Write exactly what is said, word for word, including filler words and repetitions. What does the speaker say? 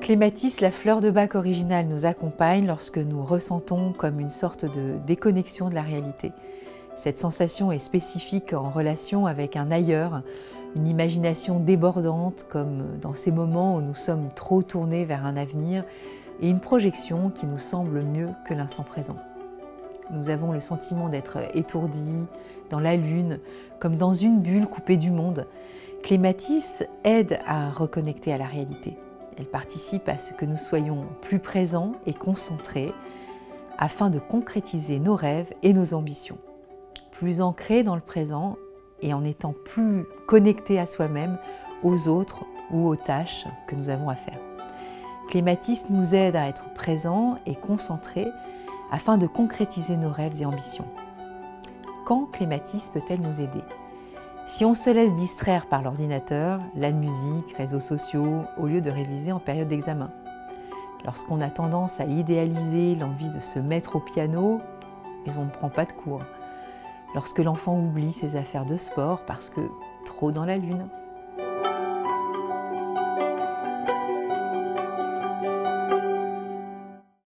Clématis, la fleur de bac originale, nous accompagne lorsque nous ressentons comme une sorte de déconnexion de la réalité. Cette sensation est spécifique en relation avec un ailleurs, une imagination débordante, comme dans ces moments où nous sommes trop tournés vers un avenir, et une projection qui nous semble mieux que l'instant présent. Nous avons le sentiment d'être étourdis, dans la lune, comme dans une bulle coupée du monde. Clématis aide à reconnecter à la réalité. Elle participe à ce que nous soyons plus présents et concentrés afin de concrétiser nos rêves et nos ambitions. Plus ancrés dans le présent et en étant plus connectés à soi-même, aux autres ou aux tâches que nous avons à faire. Clématis nous aide à être présents et concentrés afin de concrétiser nos rêves et ambitions. Quand Clématis peut-elle nous aider ? Si on se laisse distraire par l'ordinateur, la musique, réseaux sociaux, au lieu de réviser en période d'examen. Lorsqu'on a tendance à idéaliser l'envie de se mettre au piano, mais on ne prend pas de cours. Lorsque l'enfant oublie ses affaires de sport parce que trop dans la lune.